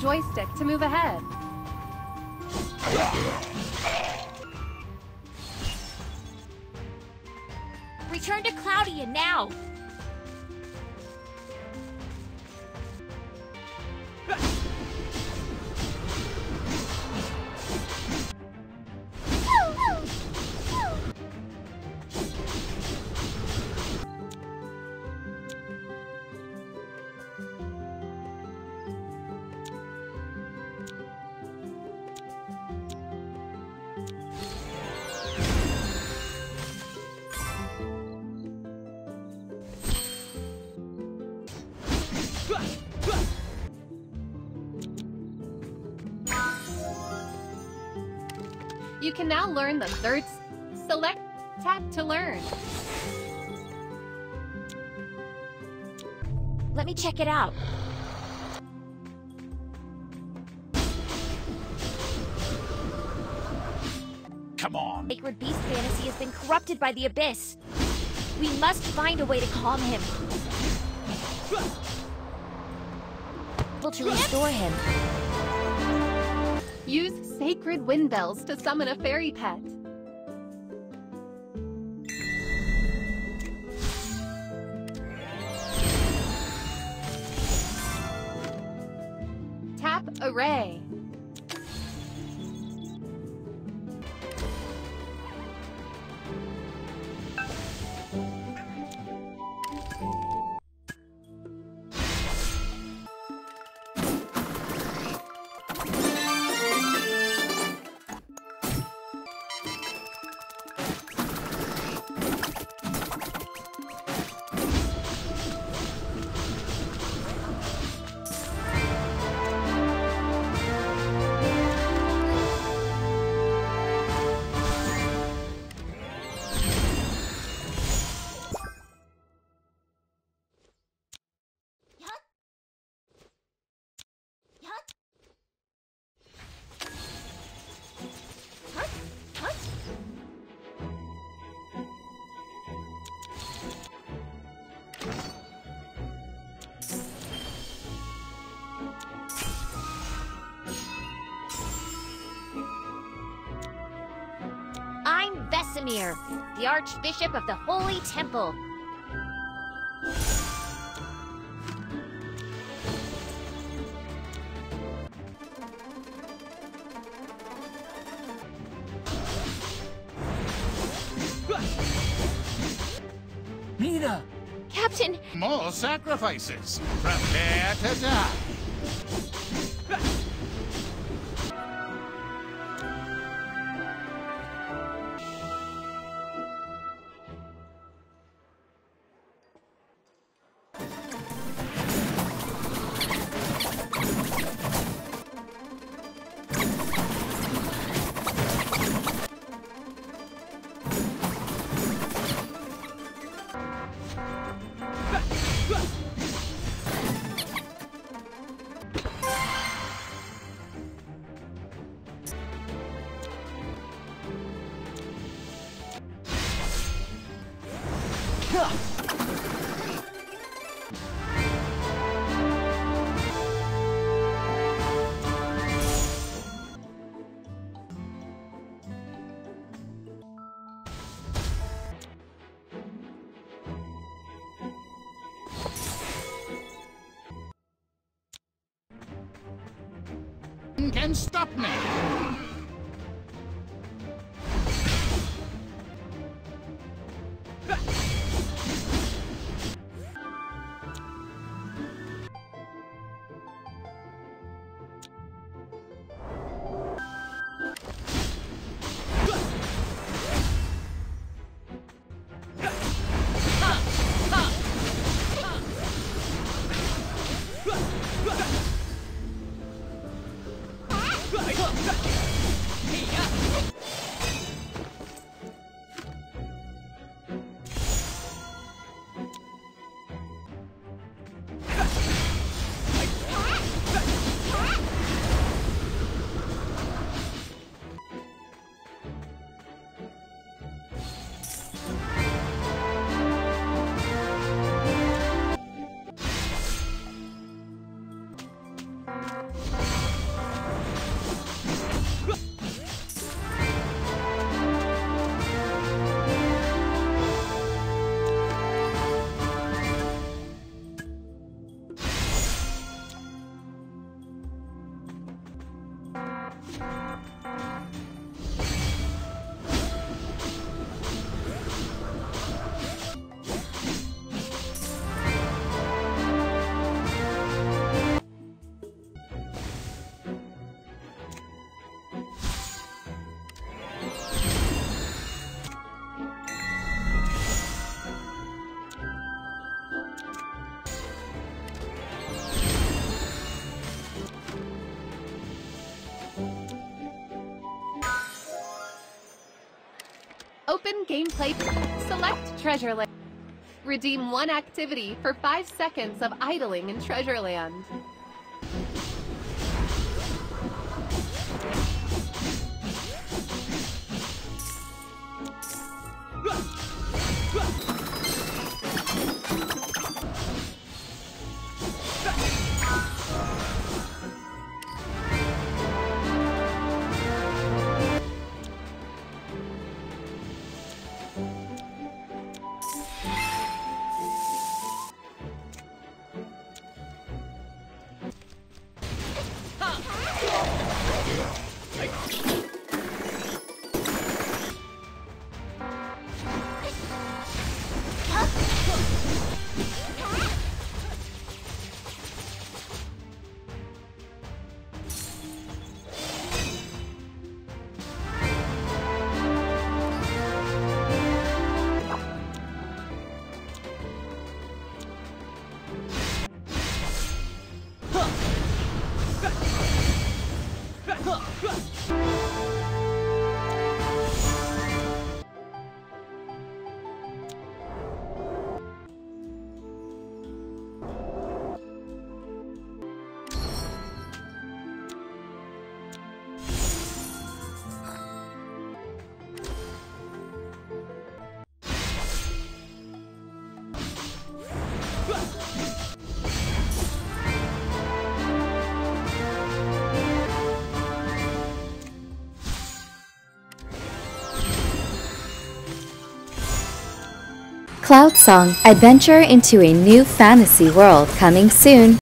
joystick to move ahead. Return to Cloudia now! You can now learn the third select tap to learn. Let me check it out. Come on. Sacred Beast Fantasy has been corrupted by the Abyss. We must find a way to calm him. To restore him. Use sacred wind bells to summon a fairy pet. Tap Array. I'm Vesemir, the Archbishop of the Holy Temple. Nina! Captain! More sacrifices. Prepare to die. Can stop me. Open gameplay. Select Treasureland. Redeem one activity for 5 seconds of idling in Treasureland. Cloud Song, adventure into a new fantasy world coming soon.